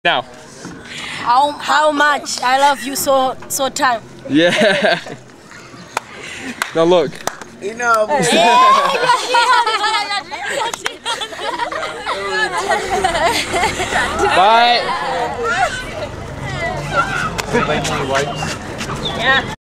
Now. How much I love you so time. Yeah. Now look. You know. Bye. Yeah.